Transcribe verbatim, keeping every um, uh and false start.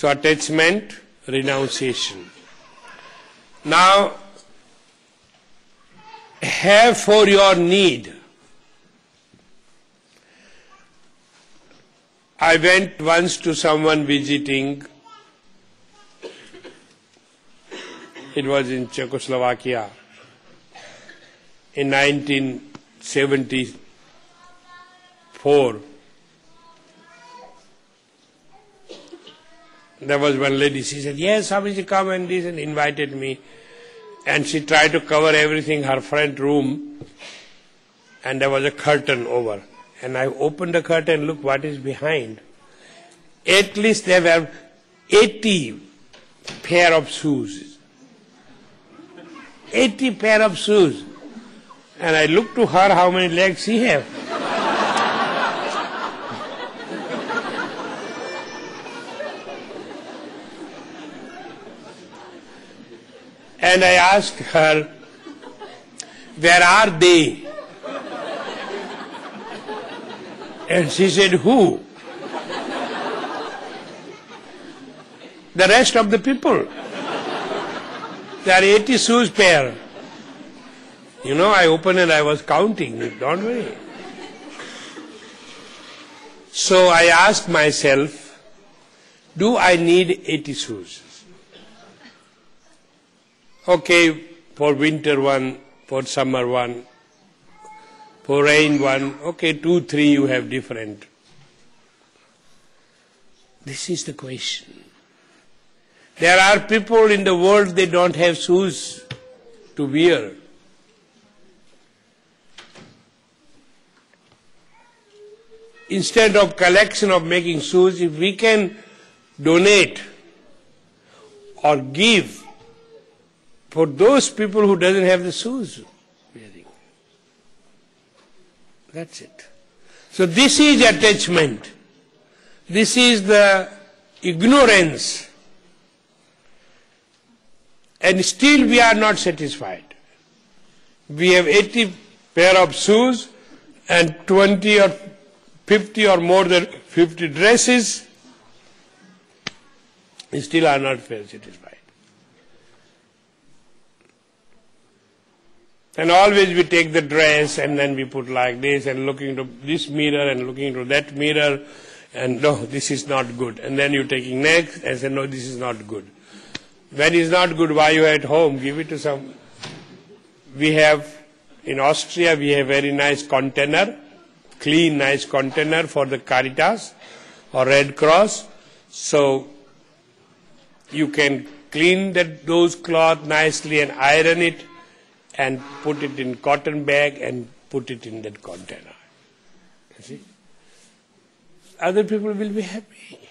So attachment, renunciation. Now, have for your need. I went once to someone visiting. It was in Czechoslovakia in nineteen seventy-four. There was one lady, she said, yes, Swamiji, come and this, and invited me. And she tried to cover everything, her front room, and there was a curtain over. And I opened the curtain, look what is behind. At least there were eighty pair of shoes. eighty pair of shoes. And I looked to her, how many legs she have. And I asked her, where are they? And she said, who? The rest of the people. There are eighty shoes pair. You know, I opened and I was counting, don't worry. So I asked myself, do I need eighty shoes? Okay, for winter one, for summer one, for rain one, okay, two, three you have different. This is the question. There are people in the world, they don't have shoes to wear. Instead of collection of making shoes, if we can donate or give for those people who doesn't have the shoes wearing. That's it. So this is attachment. This is the ignorance. And still we are not satisfied. We have eighty pair of shoes and twenty or fifty or more than fifty dresses. We still are not very satisfied. And always we take the dress and then we put like this and looking into this mirror and looking into that mirror and no, this is not good. And then you're taking next and say, no, this is not good. When it's not good, why you at home? Give it to some. We have, in Austria, we have very nice container, clean, nice container for the Caritas or Red Cross. So you can clean that, those cloth nicely and iron it and put it in cotton bag and put it in that container. You see? Other people will be happy.